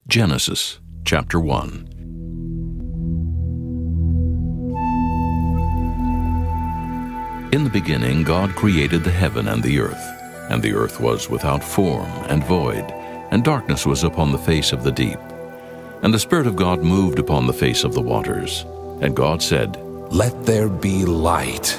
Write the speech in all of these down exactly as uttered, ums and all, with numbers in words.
Genesis chapter one. In the beginning God created the heaven and the earth, and the earth was without form and void, and darkness was upon the face of the deep. And the Spirit of God moved upon the face of the waters. And God said, "Let there be light."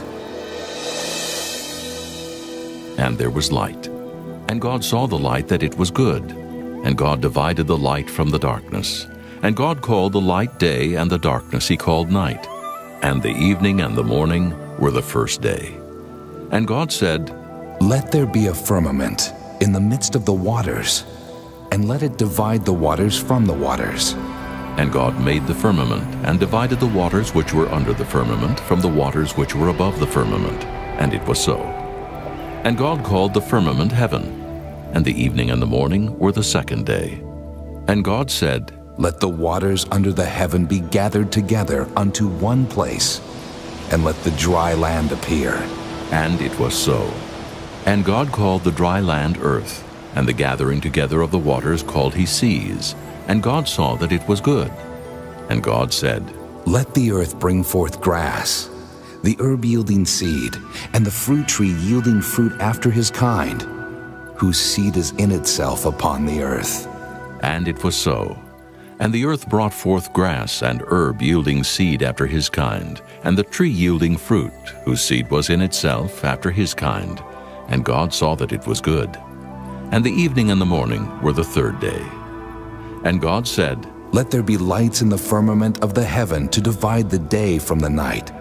And there was light. And God saw the light that it was good. And God divided the light from the darkness. And God called the light day, and the darkness he called night. And the evening and the morning were the first day. And God said, "Let there be a firmament in the midst of the waters, and let it divide the waters from the waters." And God made the firmament, and divided the waters which were under the firmament from the waters which were above the firmament. And it was so. And God called the firmament heaven. And the evening and the morning were the second day. And God said, "Let the waters under the heaven be gathered together unto one place, and let the dry land appear." And it was so. And God called the dry land earth, and the gathering together of the waters called he seas. And God saw that it was good. And God said, "Let the earth bring forth grass, the herb yielding seed, and the fruit tree yielding fruit after his kind, whose seed is in itself upon the earth." And it was so. And the earth brought forth grass and herb yielding seed after his kind, and the tree yielding fruit, whose seed was in itself after his kind. And God saw that it was good. And the evening and the morning were the third day. And God said, "Let there be lights in the firmament of the heaven to divide the day from the night,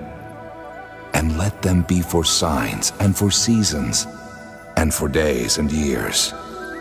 and let them be for signs and for seasons, and for days and years.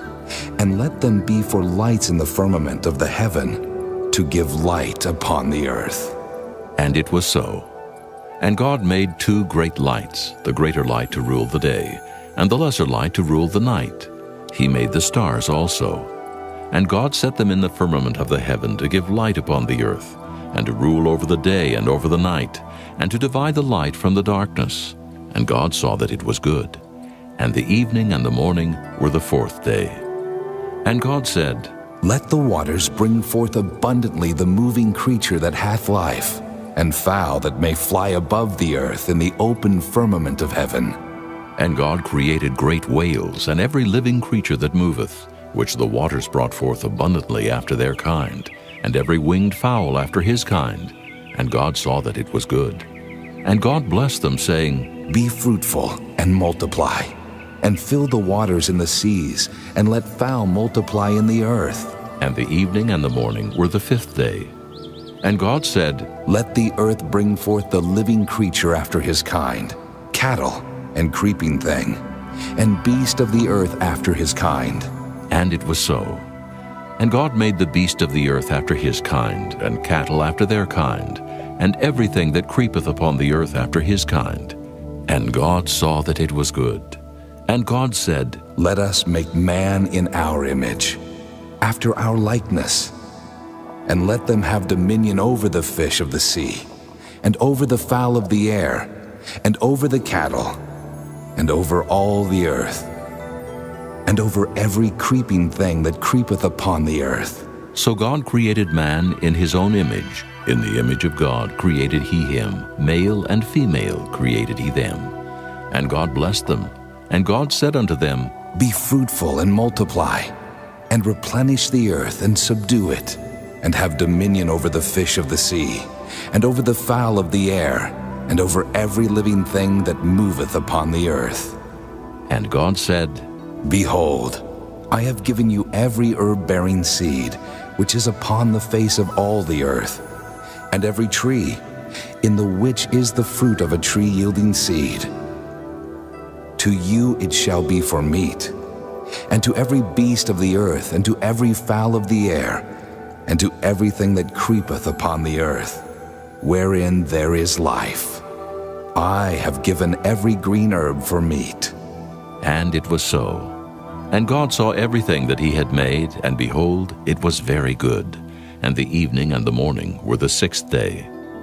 And let them be for lights in the firmament of the heaven, to give light upon the earth." And it was so. And God made two great lights, the greater light to rule the day, and the lesser light to rule the night. He made the stars also. And God set them in the firmament of the heaven to give light upon the earth, and to rule over the day and over the night, and to divide the light from the darkness. And God saw that it was good. And the evening and the morning were the fourth day. And God said, "Let the waters bring forth abundantly the moving creature that hath life, and fowl that may fly above the earth in the open firmament of heaven." And God created great whales, and every living creature that moveth, which the waters brought forth abundantly after their kind, and every winged fowl after his kind. And God saw that it was good. And God blessed them, saying, "Be fruitful and multiply, and fill the waters in the seas, and let fowl multiply in the earth." And the evening and the morning were the fifth day. And God said, "Let the earth bring forth the living creature after his kind, cattle and creeping thing, and beast of the earth after his kind." And it was so. And God made the beast of the earth after his kind, and cattle after their kind, and everything that creepeth upon the earth after his kind. And God saw that it was good. And God said, "Let us make man in our image, after our likeness, and let them have dominion over the fish of the sea, and over the fowl of the air, and over the cattle, and over all the earth, and over every creeping thing that creepeth upon the earth." So God created man in his own image. In the image of God created he him, male and female created he them. And God blessed them. And God said unto them, "Be fruitful and multiply, and replenish the earth and subdue it, and have dominion over the fish of the sea, and over the fowl of the air, and over every living thing that moveth upon the earth." And God said, "Behold, I have given you every herb-bearing seed, which is upon the face of all the earth, and every tree, in the which is the fruit of a tree yielding seed. To you it shall be for meat, and to every beast of the earth, and to every fowl of the air, and to everything that creepeth upon the earth, wherein there is life. I have given every green herb for meat." And it was so. And God saw everything that he had made, and behold, it was very good. And the evening and the morning were the sixth day.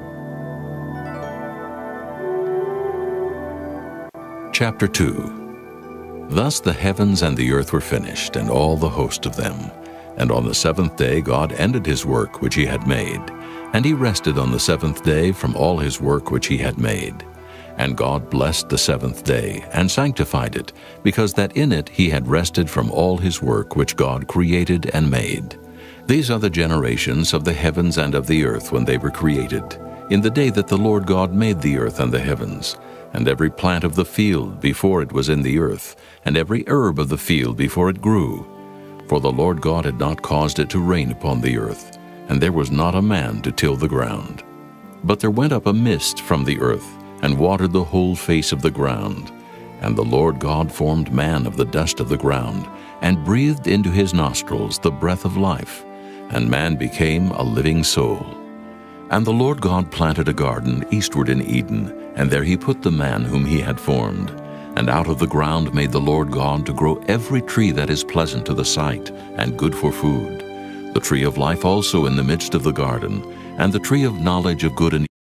Chapter two. Thus the heavens and the earth were finished, and all the host of them. And on the seventh day God ended his work which he had made, and he rested on the seventh day from all his work which he had made. And God blessed the seventh day, and sanctified it, because that in it he had rested from all his work which God created and made. These are the generations of the heavens and of the earth when they were created, in the day that the Lord God made the earth and the heavens, and every plant of the field before it was in the earth, and every herb of the field before it grew. For the Lord God had not caused it to rain upon the earth, and there was not a man to till the ground. But there went up a mist from the earth, and watered the whole face of the ground. And the Lord God formed man of the dust of the ground, and breathed into his nostrils the breath of life, and man became a living soul. And the Lord God planted a garden eastward in Eden, and there he put the man whom he had formed. And out of the ground made the Lord God to grow every tree that is pleasant to the sight, and good for food, the tree of life also in the midst of the garden, and the tree of knowledge of good and